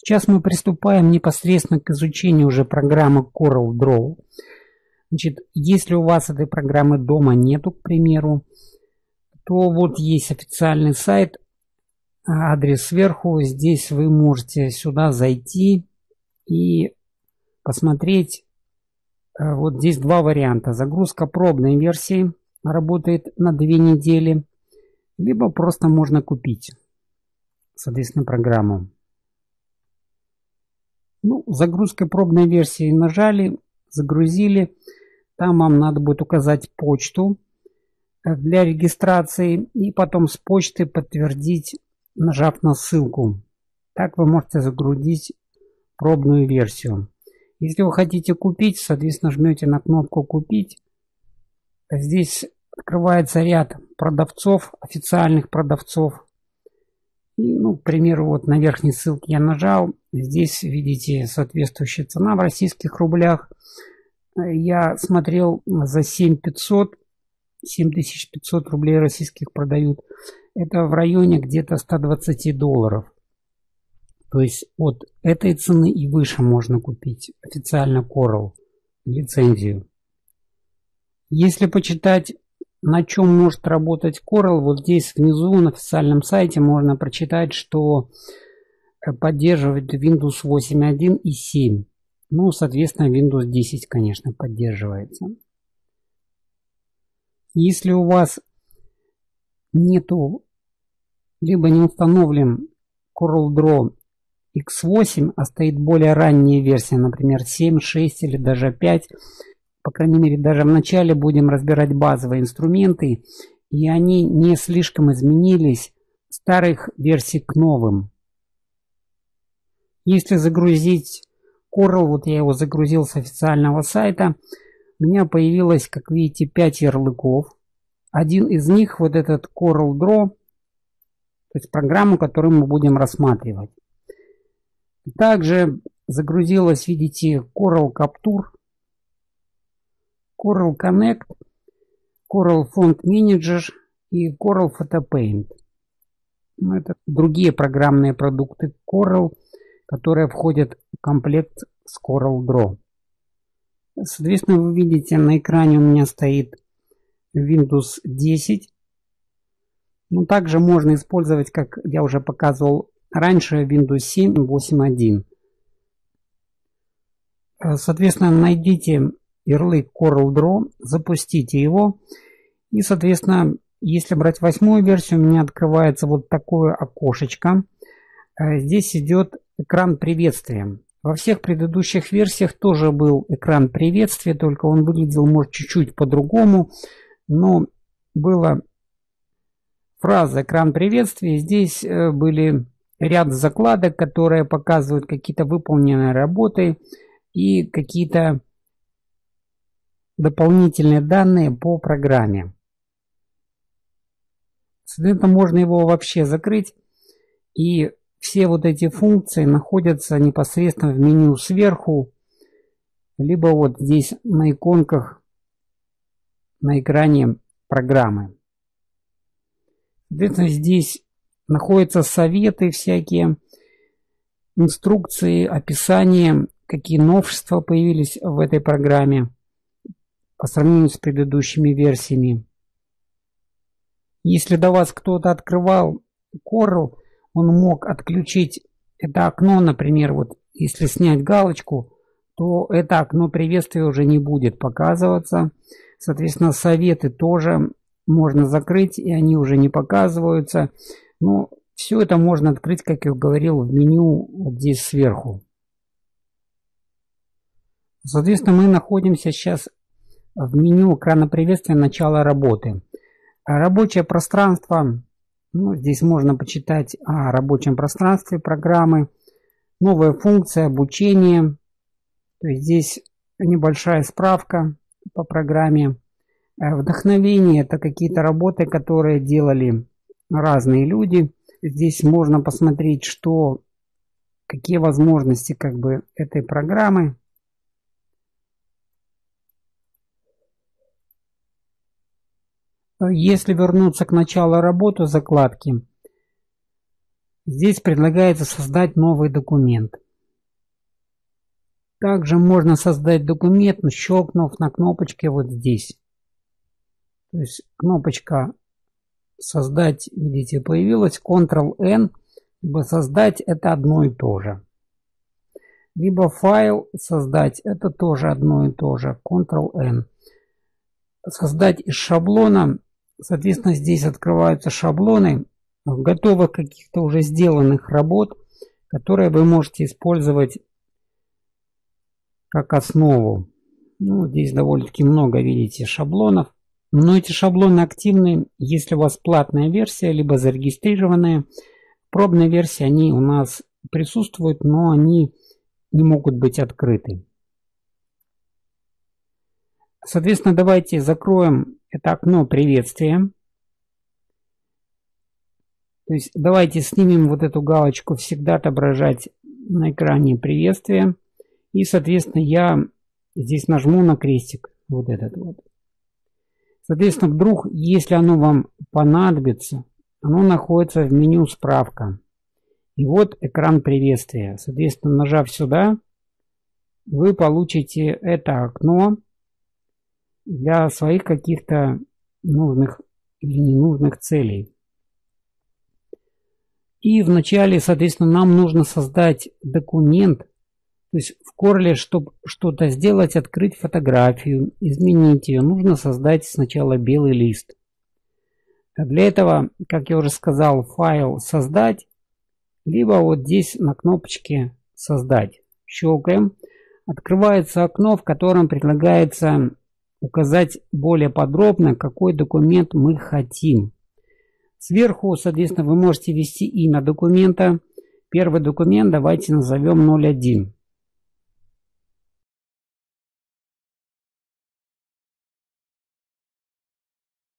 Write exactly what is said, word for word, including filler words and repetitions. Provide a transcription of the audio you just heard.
Сейчас мы приступаем непосредственно к изучению уже программы CorelDRAW. Значит, если у вас этой программы дома нету, к примеру, то вот есть официальный сайт, адрес сверху. Здесь вы можете сюда зайти и посмотреть. Вот здесь два варианта. Загрузка пробной версии работает на две недели, либо просто можно купить, соответственно, программу. Ну, загрузка пробной версии нажали, загрузили. Там вам надо будет указать почту для регистрации и потом с почты подтвердить, нажав на ссылку. Так вы можете загрузить пробную версию. Если вы хотите купить, соответственно, жмете на кнопку «Купить». Здесь открывается ряд продавцов, официальных продавцов. И, ну, к примеру, вот на верхней ссылке я нажал. Здесь видите соответствующая цена в российских рублях. Я смотрел за семь тысяч пятьсот, семь тысяч пятьсот рублей российских продают. Это в районе где-то ста двадцати долларов. То есть от этой цены и выше можно купить официально Corel лицензию. Если почитать, на чем может работать Corel, вот здесь внизу на официальном сайте можно прочитать, что поддерживает Windows восемь точка один и семь. Ну, соответственно, Windows десять, конечно, поддерживается. Если у вас нету, либо не установлен CorelDRAW икс восемь, а стоит более ранняя версия, например, семь, шесть или даже пять, по крайней мере, даже в начале будем разбирать базовые инструменты, и они не слишком изменились старых версий к новым. Если загрузить Corel, вот я его загрузил с официального сайта, у меня появилось, как видите, пять ярлыков. Один из них вот этот CorelDRAW, то есть программу, которую мы будем рассматривать. Также загрузилась, видите, Corel Capture, Corel Connect, Corel Font Manager и Corel Photo Paint. Это другие программные продукты Corel, которые входят в комплект с CorelDRAW. Соответственно, вы видите, на экране у меня стоит Windows десять. Но также можно использовать, как я уже показывал раньше, Windows семь, восемь точка один. Соответственно, найдите ярлык CorelDRAW, запустите его. И, соответственно, если брать восьмую версию, у меня открывается вот такое окошечко. Здесь идет экран приветствия. Во всех предыдущих версиях тоже был экран приветствия, только он выглядел, может, чуть-чуть по-другому. Но была фраза «экран приветствия». Здесь были ряд закладок, которые показывают какие-то выполненные работы и какие-то дополнительные данные по программе. Соответственно, можно его вообще закрыть, и все вот эти функции находятся непосредственно в меню сверху, либо вот здесь на иконках на экране программы. Соответственно, здесь находятся советы всякие, инструкции, описание, какие новшества появились в этой программе по сравнению с предыдущими версиями. Если до вас кто-то открывал Corel, он мог отключить это окно, например, вот если снять галочку, то это окно приветствия уже не будет показываться. Соответственно, советы тоже можно закрыть, и они уже не показываются. Но все это можно открыть, как я говорил, в меню вот здесь сверху. Соответственно, мы находимся сейчас в меню экрана приветствия начала работы. Рабочее пространство. Ну, здесь можно почитать о рабочем пространстве программы. Новая функция обучения. То есть здесь небольшая справка по программе. Вдохновение — это какие-то работы, которые делали разные люди. Здесь можно посмотреть, что, какие возможности как бы этой программы. Если вернуться к началу работы закладки, Здесь предлагается создать новый документ. Также можно создать документ, щелкнув на кнопочке вот здесь. То есть кнопочка «Создать», видите, появилась, контрол эн, либо «Создать» — это одно и то же. Либо «Файл», «Создать» — это тоже одно и то же, контрол эн. Создать из шаблона, соответственно, здесь открываются шаблоны готовых каких-то уже сделанных работ, которые вы можете использовать как основу. Ну, здесь довольно-таки много, видите, шаблонов. Но эти шаблоны активны, если у вас платная версия, либо зарегистрированная. В пробной версии они у нас присутствуют, но они не могут быть открыты. Соответственно, давайте закроем это окно приветствия. То есть давайте снимем вот эту галочку «Всегда отображать на экране приветствия». И, соответственно, я здесь нажму на крестик. Вот этот вот. Соответственно, вдруг, если оно вам понадобится, оно находится в меню «Справка». И вот экран приветствия. Соответственно, нажав сюда, вы получите это окно для своих каких-то нужных или ненужных целей. И вначале, соответственно, нам нужно создать документ. То есть в Корле, чтобы что-то сделать, открыть фотографию, изменить ее, нужно создать сначала белый лист. А для этого, как я уже сказал, файл «Создать», либо вот здесь на кнопочке «Создать». Щелкаем. Открывается окно, в котором предлагается указать более подробно, какой документ мы хотим. Сверху, соответственно, вы можете ввести имя документа. Первый документ давайте назовем ноль один.